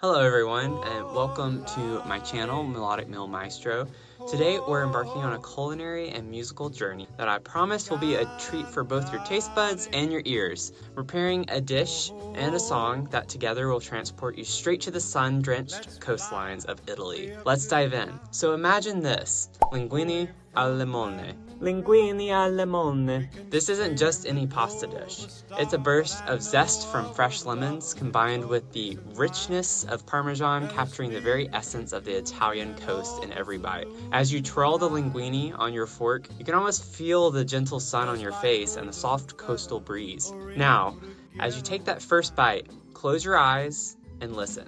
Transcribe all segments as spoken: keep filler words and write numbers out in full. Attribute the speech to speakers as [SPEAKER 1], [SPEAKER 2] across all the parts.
[SPEAKER 1] Hello everyone, and welcome to my channel, Melodic Meal Maestro. Today we're embarking on a culinary and musical journey that I promise will be a treat for both your taste buds and your ears. We're pairing a dish and a song that together will transport you straight to the sun-drenched coastlines of Italy. Let's dive in. So imagine this, Linguine al Limone. Linguine al Limone. This isn't just any pasta dish. It's a burst of zest from fresh lemons combined with the richness of Parmesan, capturing the very essence of the Italian coast in every bite. As you twirl the linguine on your fork, you can almost feel the gentle sun on your face and the soft coastal breeze. Now, as you take that first bite, close your eyes and listen.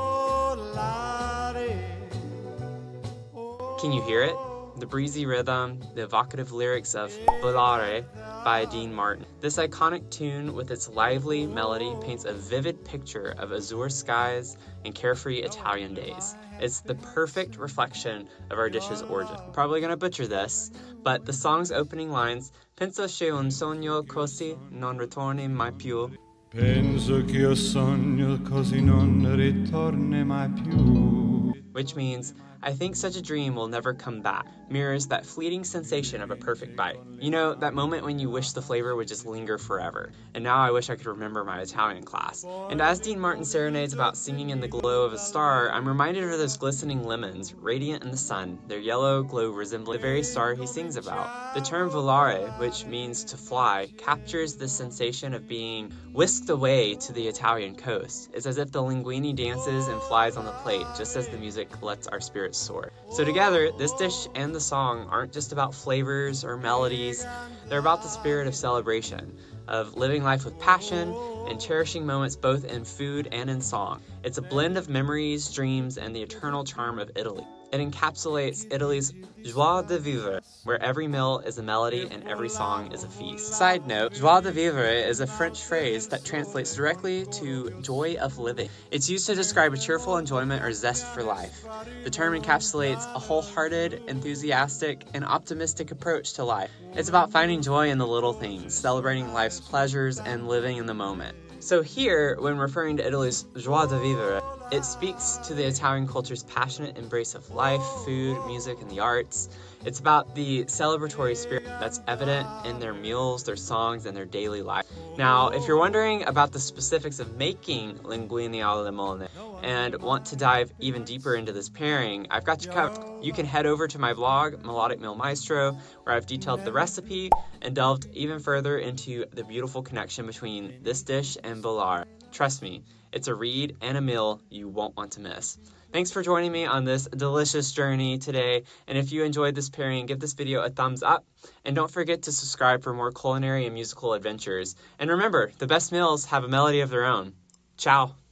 [SPEAKER 1] Can you hear it? The breezy rhythm, the evocative lyrics of Volare by Dean Martin. This iconic tune with its lively melody paints a vivid picture of azure skies and carefree Italian days. It's the perfect reflection of our dish's origin. I'm probably gonna butcher this, but the song's opening lines, Penso che un sogno così non ritorni mai più. Penso che un sogno così non ritorni mai più. Which means, I think such a dream will never come back, mirrors that fleeting sensation of a perfect bite. You know, that moment when you wish the flavor would just linger forever. And now I wish I could remember my Italian class. And as Dean Martin serenades about singing in the glow of a star, I'm reminded of those glistening lemons, radiant in the sun, their yellow glow resembling the very star he sings about. The term volare, which means to fly, captures the sensation of being whisked away to the Italian coast. It's as if the linguine dances and flies on the plate, just as the music lets our spirits soar. So together, this dish and the song aren't just about flavors or melodies, they're about the spirit of celebration, of living life with passion and cherishing moments both in food and in song. It's a blend of memories, dreams, and the eternal charm of Italy. It encapsulates Italy's joie de vivre, where every meal is a melody and every song is a feast. Side note, joie de vivre is a French phrase that translates directly to joy of living. It's used to describe a cheerful enjoyment or zest for life. The term encapsulates a wholehearted, enthusiastic, and optimistic approach to life. It's about finding joy in the little things, celebrating life's pleasures, and living in the moment. So here, when referring to Italy's joie de vivre, it speaks to the Italian culture's passionate embrace of life, food, music, and the arts. It's about the celebratory spirit that's evident in their meals, their songs, and their daily life. Now, if you're wondering about the specifics of making linguine al limone and want to dive even deeper into this pairing, I've got you covered. You can head over to my blog, Melodic Meal Maestro, where I've detailed the recipe and delved even further into the beautiful connection between this dish and Volare. Trust me, it's a read and a meal you won't want to miss. Thanks for joining me on this delicious journey today, and if you enjoyed this pairing, give this video a thumbs up, and don't forget to subscribe for more culinary and musical adventures. And remember, the best meals have a melody of their own. Ciao!